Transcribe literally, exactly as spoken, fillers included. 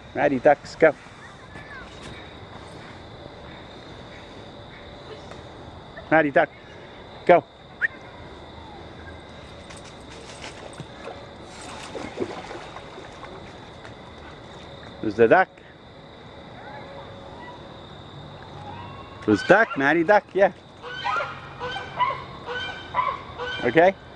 Maddie, ducks, go. Maddie, duck, go. Who's the duck? Who's duck? Maddie, duck, yeah. Okay.